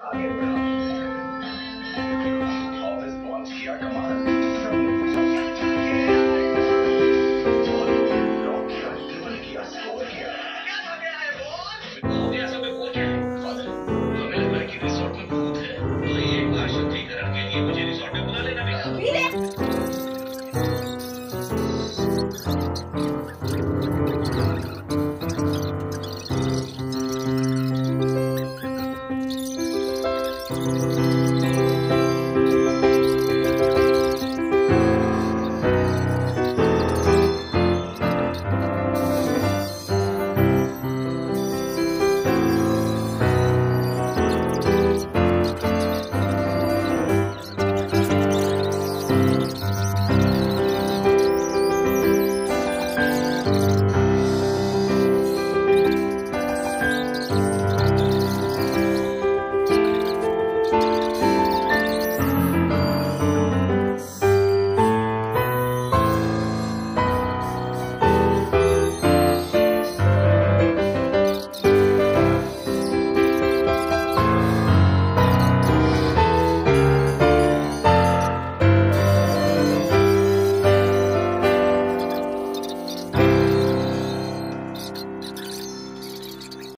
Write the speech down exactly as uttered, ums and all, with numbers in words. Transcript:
आगे बढ़ा, ऑफिस पहुंच किया कमाल, लॉक किया, ट्रिपल किया, स्कोर किया। क्या भाग गया है बॉस? हो गया सब में पूछ है। फादर, हमें लग रहा है कि रिसोर्ट में भूत है, तो एक बार शुद्धिकरण के लिए मुझे रिसोर्ट में बुला लेना बेटा। Thank you.